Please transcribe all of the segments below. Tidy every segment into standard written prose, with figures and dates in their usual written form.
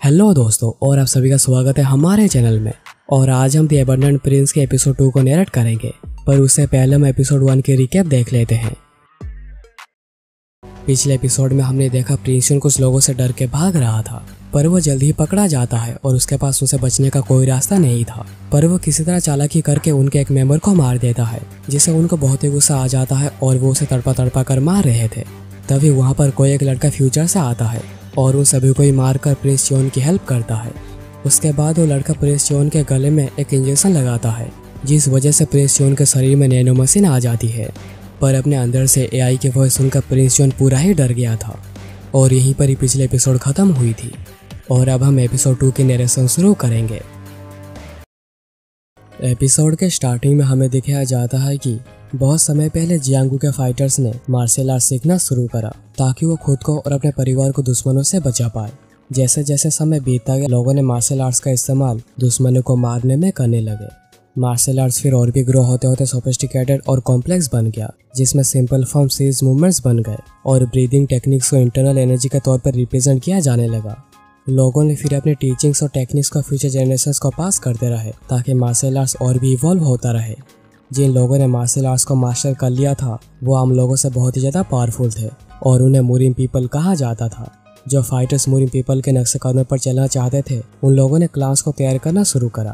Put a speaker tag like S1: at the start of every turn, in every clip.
S1: Hello दोस्तों, और आप सभी का स्वागत है हमारे चैनल में। और आज हम द एबंडेंट प्रिंस के एपिसोड 2 को नैरेट करेंगे, पर उससे पहले हम एपिसोड 1 की रिकैप देख लेते हैं। पिछले एपिसोड में हमने देखा प्रिंस कुछ लोगों से डर के भाग रहा था, पर वो जल्दी ही पकड़ा जाता है और उसके पास उसे बचने का कोई रास्ता नहीं था। पर वो किसी तरह चालाकी करके उनके एक मेंबर को मार देता है, जिससे उनको बहुत ही गुस्सा आ जाता है और वो उसे तड़पा तड़पा कर मार रहे थे। तभी वहाँ पर कोई एक लड़का फ्यूचर से आता है और उन सभी को ही मारकर प्रिंस जॉन की हेल्प करता है। उसके बाद वो लड़का प्रिंस जॉन के गले में एक इंजेक्शन लगाता है, जिस वजह से प्रिंस जॉन के शरीर में नैनो मशीन आ जाती है। पर अपने अंदर से एआई की वॉइस सुनकर प्रिंस जॉन पूरा ही डर गया था। और यहीं पर ही पिछले एपिसोड खत्म हुई थी। और अब हम एपिसोड 2 की नरेशन शुरू करेंगे। एपिसोड के स्टार्टिंग में हमें दिखाया जाता है कि बहुत समय पहले जियांगू के फाइटर्स ने मार्शल आर्ट सीखना शुरू करा, ताकि वो खुद को और अपने परिवार को दुश्मनों से बचा पाए। जैसे जैसे समय बीतता गया, लोगों ने मार्शल आर्ट्स का इस्तेमाल दुश्मनों को मारने में करने लगे। मार्शल आर्ट्स फिर और भी ग्रो होते होते सोफिस्टिकेटेड और कॉम्प्लेक्स बन गया, जिसमें सिंपल फॉर्म सीज मूवमेंट्स बन गए और ब्रीदिंग टेक्निक्स को इंटरनल एनर्जी के तौर पर रिप्रेजेंट किया जाने लगा। लोगों ने फिर अपनी टीचिंग्स और टेक्निक्स को फ्यूचर जनरेशंस को पास करते रहे, ताकि मार्शल आर्ट्स और भी इवॉल्व होता रहे। जिन लोगों ने मार्शल आर्ट्स को मास्टर कर लिया था, वो आम लोगों से बहुत ही ज़्यादा पावरफुल थे और उन्हें मूरिन पीपल कहा जाता था। जो फाइटर्स मूरिन पीपल के नक्शे कदम पर चलना चाहते थे, उन लोगों ने क्लास को तैयार करना शुरू करा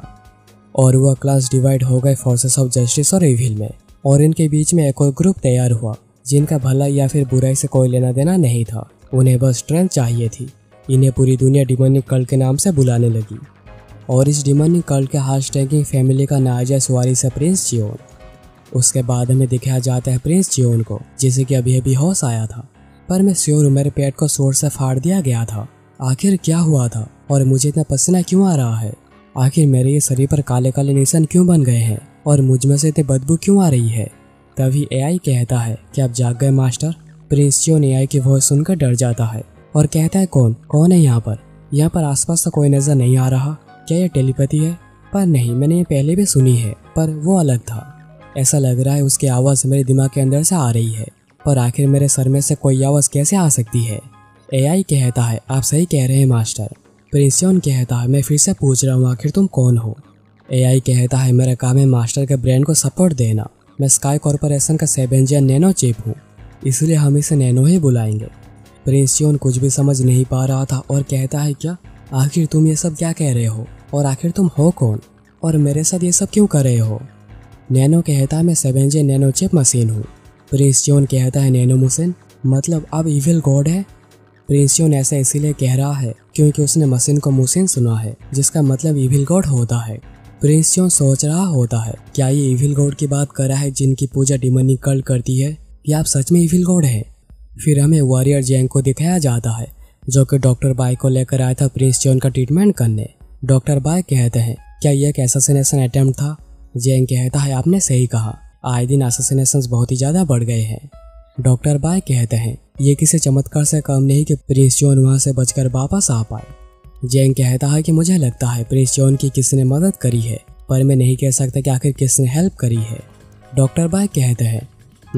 S1: और वह क्लास डिवाइड हो गए फोर्सेस ऑफ जस्टिस और इविल में। और इनके बीच में एक और ग्रुप तैयार हुआ, जिनका भला या फिर बुराई से कोई लेना देना नहीं था। उन्हें बस स्ट्रेंथ चाहिए थी। इन्हें पूरी दुनिया डिमोनिक कल्ट के नाम से बुलाने लगी। और इस डिमोनिक कल्ट के हार्ट टैंकिंग फैमिली का नाजायज वारिस है प्रिंस जियोन। उसके बाद हमें दिखाया जाता है प्रिंस जियोन को, जिसे कि अभी अभी होश आया था। पर मैं श्योर हूँ मेरे पेट को सोर से फाड़ दिया गया था। आखिर क्या हुआ था और मुझे इतना पसीना क्यों आ रहा है? आखिर मेरे ये शरीर पर काले काले निशान क्यों बन गए हैं और मुझ में से इतनी बदबू क्यों आ रही है? तभी एआई कहता है कि आप जाग गए मास्टर। प्रिंस जियोन एआई की वॉइस सुनकर डर जाता है और कहता है कौन है यहाँ पर? यहाँ पर आसपास तो कोई नजर नहीं आ रहा। क्या ये टेलीपैथी है? पर नहीं, मैंने ये पहले भी सुनी है, पर वो अलग था। ऐसा लग रहा है उसकी आवाज़ मेरे दिमाग के अंदर से आ रही है, पर आखिर मेरे सर में से कोई आवाज़ कैसे आ सकती है? एआई कहता है आप सही कह रहे हैं मास्टर। प्रिंस जॉन कहता है मैं फिर से पूछ रहा हूँ, आखिर तुम कौन हो? एआई कहता है मेरा काम है मास्टर के ब्रेन को सपोर्ट देना। मैं स्काई कॉर्पोरेशन का 7 जेन नैनो चिप हूँ, इसलिए हम इसे नैनो ही बुलाएंगे। प्रिंस जॉन कुछ भी समझ नहीं पा रहा था और कहता है क्या? आखिर तुम ये सब क्या कह रहे हो? और आखिर तुम हो कौन? और मेरे साथ ये सब क्यों कर रहे हो? नैनो कहता है मैं 7 जेन नैनो चिप मशीन हूँ। प्रिंस जॉन कहता है नैनो मशीन मतलब अब इविल गॉड है? प्रिंस जॉन ऐसा इसीलिए कह रहा है क्योंकि उसने मशीन को मुसिन सुना है, जिसका मतलब इविल गॉड होता है। प्रिंस जॉन सोच रहा होता है क्या ये इविल गॉड की बात कर रहा है जिनकी पूजा डिमोनिक कल्ट करती है, या आप सच में इविल गॉड है? फिर हमें वॉरियर जैंग को दिखाया जाता है, जो कि डॉक्टर बाय को लेकर आया था प्रिंस जॉन का ट्रीटमेंट करने। डॉक्टर बाय कहते हैं क्या यह एक असैसिनेशन अटेम्प्ट था? जैंग कहता है आपने सही कहा, आए दिन असैसिनेशंस बहुत ही ज़्यादा बढ़ गए हैं। डॉक्टर बाय कहते हैं ये किसी चमत्कार से कम नहीं कि प्रिंस जॉन वहाँ से बचकर वापस आ पाए। जैंग कहता है कि मुझे लगता है प्रिंस जॉन की किसी ने मदद करी है, पर मैं नहीं कह सकता कि आखिर किसने हेल्प करी है। डॉक्टर बाय कहते हैं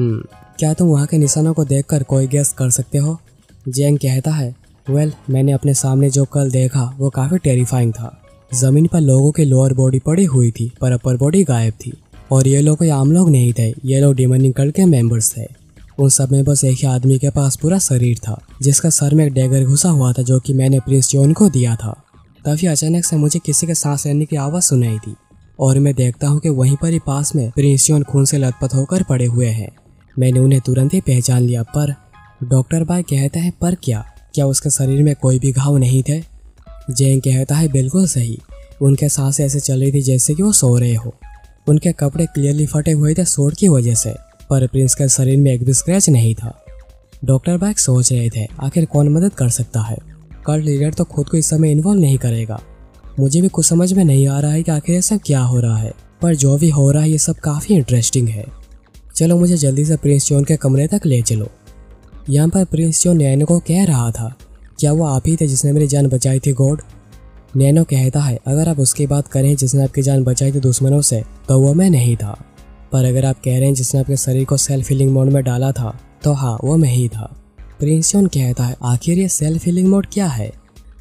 S1: क्या तुम वहाँ के निशानों को देखकर कोई गेस कर सकते हो? जैंग कहता है वेल, मैंने अपने सामने जो कल देखा वो काफ़ी टेरिफाइंग था। ज़मीन पर लोगों की लोअर बॉडी पड़ी हुई थी, पर अपर बॉडी गायब थी। और ये लोग कोई आम लोग नहीं थे, ये लोग डिमोनिक कल्ट के मेंबर्स थे। उन सब में बस एक ही आदमी के पास पूरा शरीर था, जिसका सर में एक डैगर घुसा हुआ था, जो कि मैंने प्रिंस जॉन को दिया था। तभी अचानक से मुझे किसी के सांस लेने की आवाज़ सुनाई थी और मैं देखता हूँ कि वहीं पर ही पास में प्रिंस जॉन खून से लथपथ होकर पड़े हुए हैं। मैंने उन्हें तुरंत ही पहचान लिया। पर डॉक्टर बाय कहता है पर क्या उसके शरीर में कोई भी घाव नहीं थे? जैंग कहता है बिल्कुल सही, उनके सांसें ऐसे चल रही थी जैसे कि वो सो रहे हो। उनके कपड़े क्लियरली फटे हुए थे शॉट की वजह से, पर प्रिंस के शरीर में एक भी स्क्रैच नहीं था। डॉक्टर बाय सोच रहे थे आखिर कौन मदद कर सकता है? कल्ट लीडर तो खुद को इस समय इन्वॉल्व नहीं करेगा। मुझे भी कुछ समझ में नहीं आ रहा है कि आखिर ये सब क्या हो रहा है, पर जो भी हो रहा है ये सब काफ़ी इंटरेस्टिंग है। चलो मुझे जल्दी से प्रिंस जॉन के कमरे तक ले चलो। यहाँ पर प्रिंस जॉन नैनो को कह रहा था क्या वो आप ही थे जिसने मेरी जान बचाई थी गॉड? नैनो कहता है अगर आप उसकी बात करें जिसने आपकी जान बचाई थी दुश्मनों से, तो वो मैं नहीं था। पर अगर आप कह रहे हैं जिसने आपके शरीर को सेल्फ हीलिंग मोड में डाला था, तो हाँ वो मैं ही था। प्रिंस जॉन कहता है आखिर ये सेल्फ हीलिंग मोड क्या है?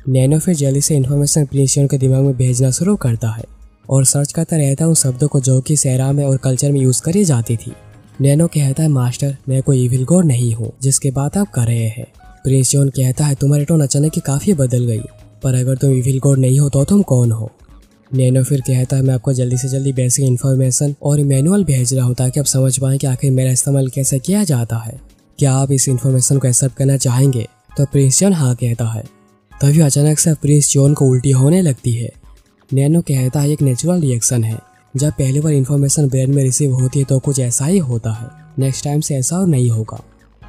S1: नैनो फिर जल्दी से इन्फॉर्मेशन प्रिंस योन के दिमाग में भेजना शुरू करता है और सर्च करता रहता है उन शब्दों को जो कि सेरा में और कल्चर में यूज करी जाती थी। नैनो कहता है मास्टर मैं कोई इविल गॉड नहीं हूँ जिसकी बात आप कर रहे हैं। प्रिंस योन कहता है तुम्हारी टोन अचानक ही काफी बदल गई, पर अगर तुम इविल गॉड नहीं हो तो तुम कौन हो। नैनो फिर कहता है मैं आपको जल्दी से जल्दी बेसिक इन्फॉर्मेशन और मैनुअल भेज रहा हूँ ताकि आप समझ पाएं कि आखिर मेरा इस्तेमाल कैसे किया जाता है। क्या आप इस इन्फॉर्मेशन को एक्सेप्ट करना चाहेंगे? तो प्रिंस योन हाँ कहता है। तभी अचानक से प्रिंस योन को उल्टी होने लगती है। नैनो कहता है एक नेचुरल रिएक्शन है, जब पहली बार इन्फॉर्मेशन ब्रेन में रिसीव होती है तो कुछ ऐसा ही होता है, नेक्स्ट टाइम से ऐसा और नहीं होगा।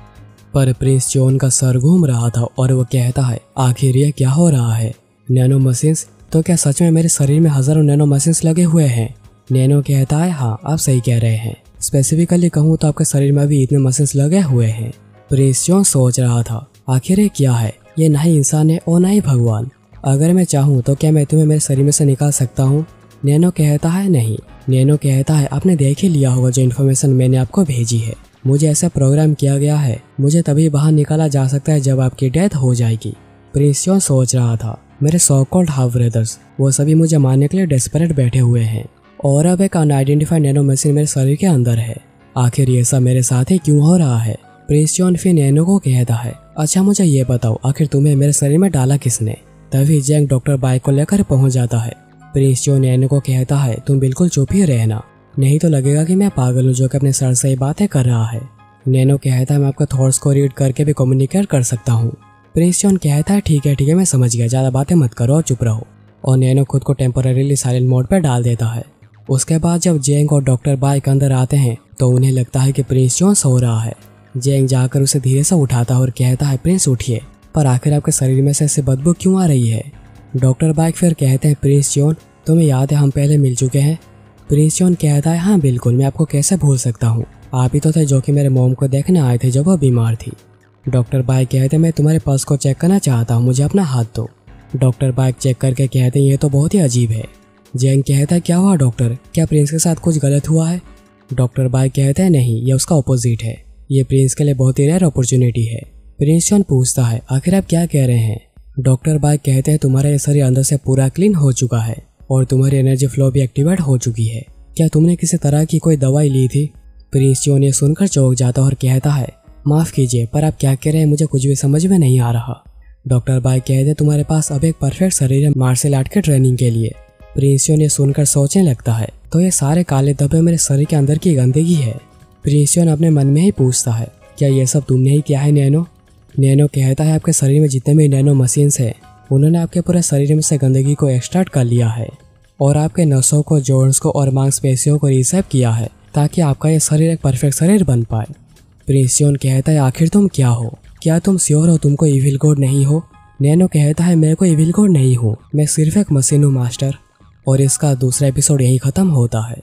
S1: पर प्रिंस योन का सर घूम रहा था और वो कहता है आखिर ये क्या हो रहा है? Nano machines? तो क्या सच में मेरे शरीर में हजारों नैनो मशीन्स लगे हुए हैं? नैनो कहता है हाँ आप सही कह रहे हैं, स्पेसिफिकली कहूँ तो आपके शरीर में भी इतने मशीन्स लगे हुए हैं। प्रिंस योन सोच रहा था आखिर ये क्या है, ये ना ही इंसान है और ना ही भगवान। अगर मैं चाहूँ तो क्या मैं तुम्हें मेरे शरीर में से निकाल सकता हूँ? नैनो कहता है नहीं। नैनो कहता है आपने देख ही लिया होगा जो इन्फॉर्मेशन मैंने आपको भेजी है, मुझे ऐसा प्रोग्राम किया गया है, मुझे तभी बाहर निकाला जा सकता है जब आपकी डेथ हो जाएगी। प्रिंस योन सोच रहा था मेरे सो कॉल्ड हाफ ब्रदर्स वो सभी मुझे मारने के लिए डेस्परेट बैठे हुए हैं और अब एक अनआइडेंटिफाइड नैनो मशीन मेरे शरीर के अंदर है, आखिर ये सब मेरे साथ ही क्यों हो रहा है? प्रिंस योन फिर नैनो को कहता है अच्छा मुझे ये बताओ आखिर तुम्हें मेरे शरीर में डाला किसने? तभी जैंग डॉक्टर बाइक को लेकर पहुंच जाता है। प्रिंस योन नैनो को कहता है तुम बिल्कुल चुप ही रहना, नहीं तो लगेगा कि मैं पागल हूँ जो कि अपने सर से ही बातें कर रहा है। नैनो कहता है मैं आपके थॉट्स को रीड करके भी कम्युनिकेट कर सकता हूँ। प्रिंस योन कहता है ठीक है मैं समझ गया, ज्यादा बातें मत करो और चुप रहो। और नैनो खुद को टेम्पोरेरीली साइलेंट मोड पर डाल देता है। उसके बाद जब जेंग और डॉक्टर बाइक अंदर आते हैं तो उन्हें लगता है कि प्रिंस योन सो रहा है। जेंग जाकर उसे धीरे से उठाता है और कहता है प्रिंस उठिए, पर आखिर आपके शरीर में से ऐसी बदबू क्यों आ रही है? डॉक्टर बाइक फिर कहते हैं प्रिंस योन तुम्हें याद है हम पहले मिल चुके हैं? प्रिंस योन कहता है हाँ बिल्कुल, मैं आपको कैसे भूल सकता हूँ, आप ही तो थे जो कि मेरे मॉम को देखने आए थे जब वो बीमार थी। डॉक्टर बाइक कहते हैं मैं तुम्हारे पल्स को चेक करना चाहता हूँ, मुझे अपना हाथ दो। डॉक्टर बाइक चेक करके कहते हैं ये तो बहुत ही अजीब है। जेंग कहता है क्या हुआ डॉक्टर, क्या प्रिंस के साथ कुछ गलत हुआ है? डॉक्टर बाइक कहते हैं नहीं, ये उसका अपोजिट है, ये प्रिंस के लिए बहुत ही रेयर अपॉर्चुनिटी है। प्रिंस योन पूछता है आखिर आप क्या कह रहे हैं? डॉक्टर बाइक कहते हैं तुम्हारा ये शरीर अंदर से पूरा क्लीन हो चुका है और तुम्हारी एनर्जी फ्लो भी एक्टिवेट हो चुकी है, क्या तुमने किसी तरह की कोई दवाई ली थी? प्रिंस योन ये सुनकर चौंक जाता और कहता है माफ कीजिए पर आप क्या कह रहे हैं, मुझे कुछ भी समझ में नहीं आ रहा। डॉक्टर बाइक कहते हैं तुम्हारे पास अब एक परफेक्ट शरीर है मार्शल आर्ट के ट्रेनिंग के लिए। प्रिंस योन ये सुनकर सोचने लगता है तो ये सारे काले धब्बे मेरे शरीर के अंदर की गंदगी है। प्रिंस योन अपने मन में ही पूछता है क्या ये सब तुमने ही किया है नैनो? नैनो कहता है आपके शरीर में जितने भी नैनो मशीन्स हैं उन्होंने आपके पूरे शरीर में से गंदगी को एक्सट्रैक्ट कर लिया है और आपके नसों को, जॉइंट्स को और मांसपेशियों को रीसेप किया है ताकि आपका ये शरीर एक परफेक्ट शरीर बन पाए। प्रिंस योन कहता है आखिर तुम क्या हो, क्या तुम श्योर हो तुम कोई इविल गॉड नहीं हो? नैनो कहता है मैं कोई इविल गॉड नहीं हूँ, मैं सिर्फ एक मशीन हूँ मास्टर। और इसका दूसरा एपिसोड यहीं खत्म होता है।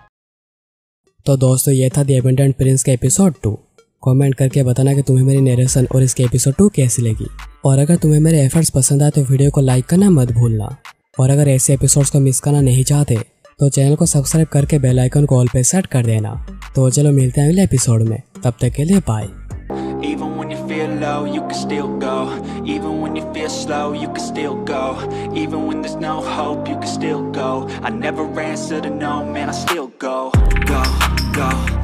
S1: तो दोस्तों ये था द एबंडेंट प्रिंस का एपिसोड 2। कमेंट करके बताना कि तुम्हें मेरी नरेशन और इसके एपिसोड 2 कैसी लगी। और अगर तुम्हें मेरे एफर्ट्स पसंद आए तो वीडियो को लाइक करना मत भूलना। और अगर ऐसे एपिसोड्स को मिस करना नहीं चाहते तो चैनल को सब्सक्राइब करके बेल आइकन को ऑल पे सेट कर देना। तो चलो मिलते हैं अगले एपिसोड में, तब तक के लिए bye.
S2: Even when you feel low, you can still go. Even when you feel slow, you can still go. Even when there's no hope, you can still go. I never answer to no, man, I still go. Go, go.